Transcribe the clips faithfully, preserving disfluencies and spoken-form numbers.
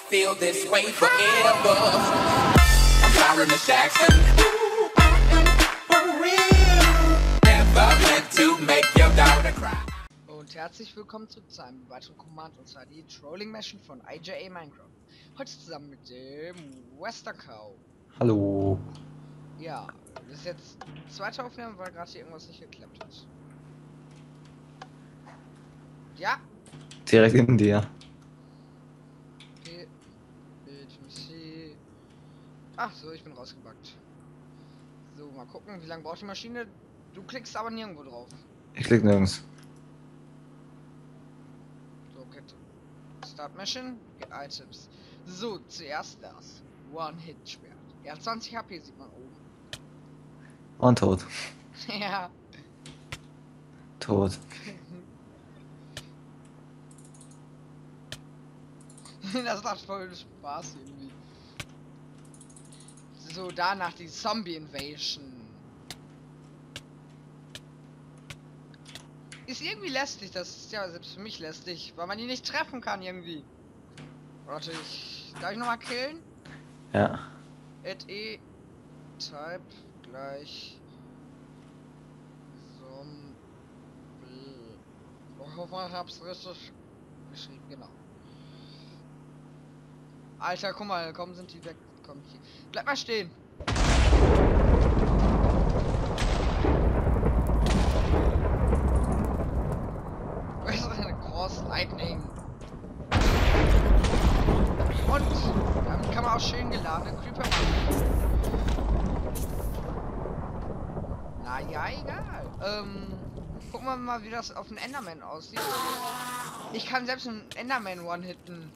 Feel this way forever. I'm Byron Jackson. Ooh, I am for real. Never meant to make your daughter cry. Und herzlich willkommen zurück zu einem weiteren Command, und zwar die Trolling Mission von I J A Minecraft. Heute zusammen mit dem Western Cow. Hallo. Ja, das ist jetzt die zweite Aufnahme, weil gerade hier irgendwas nicht geklappt hat. Ja. Direkt in dir. Okay. Ach so, ich bin rausgebackt. So, mal gucken, wie lange braucht die Maschine? Du klickst aber nirgendwo drauf. Ich klick nirgends. So, okay. Start Mission, get Items. So, zuerst das. One-Hit-Schwert. Ja, zwanzig H P sieht man oben. Und tot. Ja. Tot. Das macht voll Spaß irgendwie. So, danach die Zombie Invasion. Ist irgendwie lästig, das ist ja selbst für mich lästig, weil man die nicht treffen kann irgendwie. Warte, ich. Darf ich nochmal killen? Ja. Add E Type gleich Zombie. Ich hoffe, ich hab's richtig geschrieben, genau. Alter, guck mal, kommen sind die weg. Komm hier. Bleib mal stehen. Was ist eine Cross Lightning? Und damit kann man auch schön geladene Creeper machen. Na ja, egal. Ähm, gucken wir mal, wie das auf den Enderman aussieht. Ich kann selbst einen Enderman one-hitten.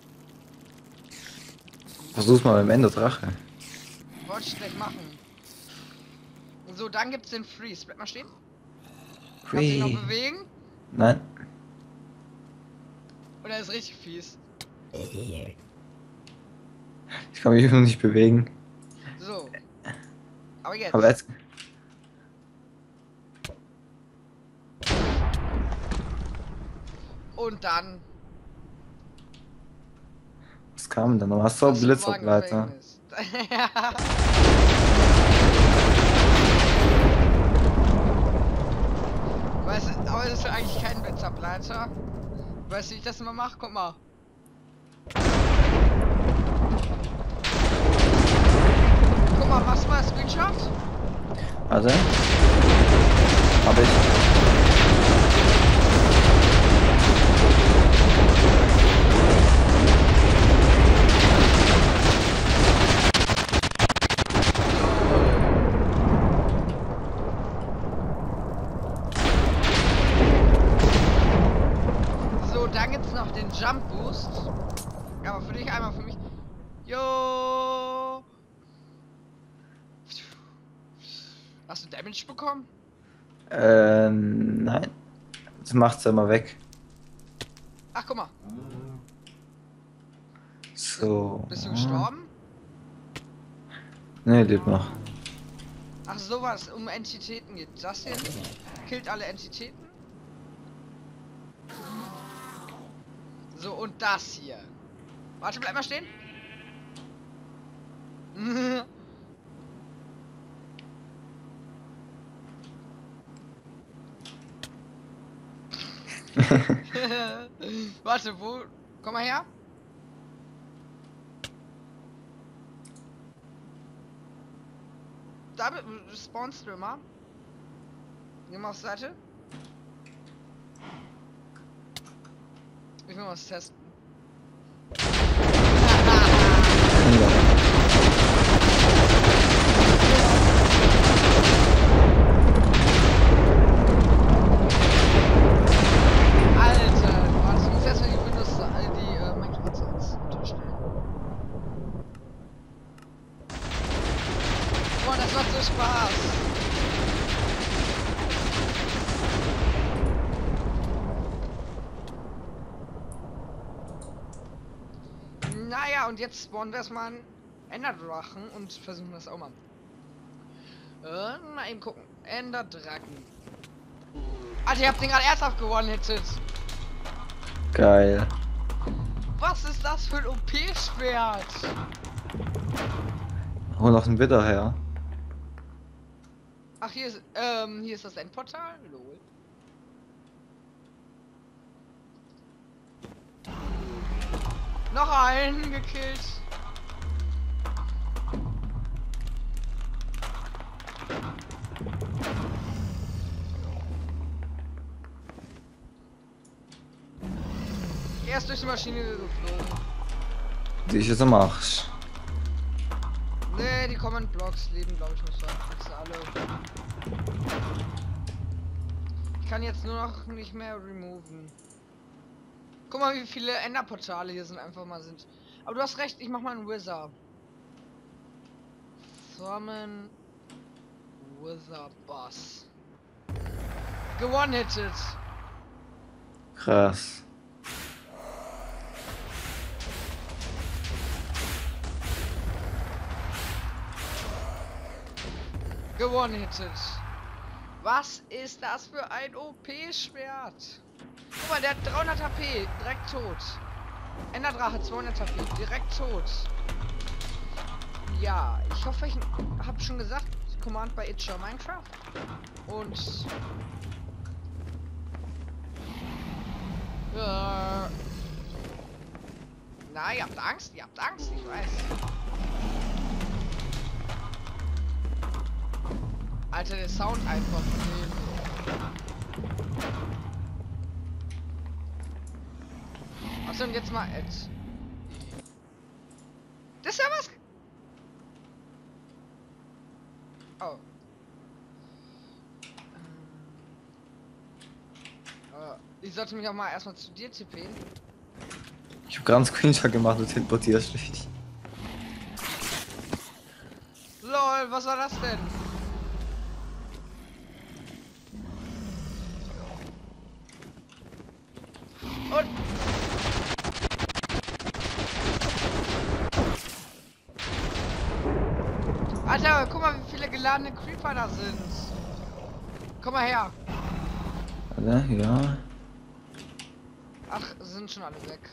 Versuch's mal beim Ende Drache. Wollte ich gleich machen. So, dann gibt's den Freeze. Bleib mal stehen. Kannst du dich noch bewegen? Nein. Oder ist richtig fies? Ich kann mich noch nicht bewegen. So. Aber jetzt. Aber jetzt. Und dann. Was kam denn noch? Hast du Blitzableiter? Weißt du, aber das ist ja eigentlich kein Blitzableiter. Weißt du, wie ich das immer mache? Guck mal. Guck mal, machst du mal einen Screenshot? Also? Hab ich. Dann gibt's noch den Jump Boost. Ja, aber für dich einmal, für mich. Jo. Hast du Damage bekommen? Ähm, nein. Das macht's immer weg. Ach, guck mal. So. Bist du gestorben? Ne, lebt noch. Ach, sowas, um Entitäten geht. Das hier killt alle Entitäten. So, und das hier. Warte, bleib mal stehen. Warte, wo? Komm mal her. Da spawnst du immer. Geh mal auf Seite. Ich will mal was testen. Alter, warte, ich muss erstmal die Windows, äh, die äh, Minecraft unterstellen. Boah, das macht so Spaß. Naja, und jetzt spawnen wir erstmal einen Enderdrachen und versuchen das auch mal. Äh, mal eben gucken. Enderdrachen. Alter, ihr habt den gerade ernsthaft gewonnen, hittet. Geil. Was ist das für ein O P-Schwert? Hol noch ein Witter her. Ach, hier ist, ähm, hier ist das Endportal? Lol. Noch einen gekillt. Er ist durch die Maschine geflogen. Die ich jetzt am Arsch. Nee, die Comment Blocks leben, glaube ich, noch so. Fast alle. Ich kann jetzt nur noch nicht mehr removen. Guck mal, wie viele Enderportale hier sind einfach mal sind. Aber du hast recht, ich mach mal einen Wizard. Summon Wizard Boss. Gewone-hitted. Krass. Gewone-hitted. Was ist das für ein O P-Schwert? Guck mal, der hat dreihundert H P, direkt tot. Enderdrache zweihundert H P, direkt tot. Ja, ich hoffe, ich habe schon gesagt, Command bei Itcher Minecraft. Und äh, na, ihr habt Angst, ihr habt Angst, ich weiß. Alter, der Sound einfach von dem. Achso, und jetzt mal Ed. Das ist ja was. Oh. Ähm. Äh, ich sollte mich auch mal erstmal zu dir tippen. Ich hab gerade einen Screenshot gemacht und teleportierst dich. Lol, was war das denn? Und Alter, guck mal, wie viele geladene Creeper da sind. Komm mal her. Warte, ja. Ach, sind schon alle weg.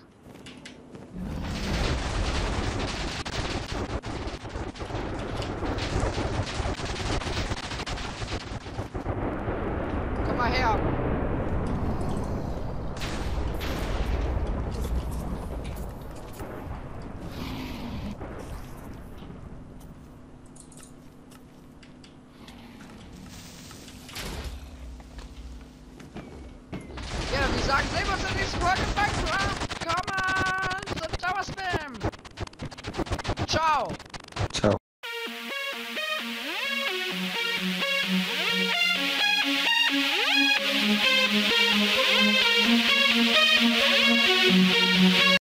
Komm mal her. Ja, wir sagen selber sind die Squad in Minecraft. Come on, the Tower Spam. Ciao. Ciao.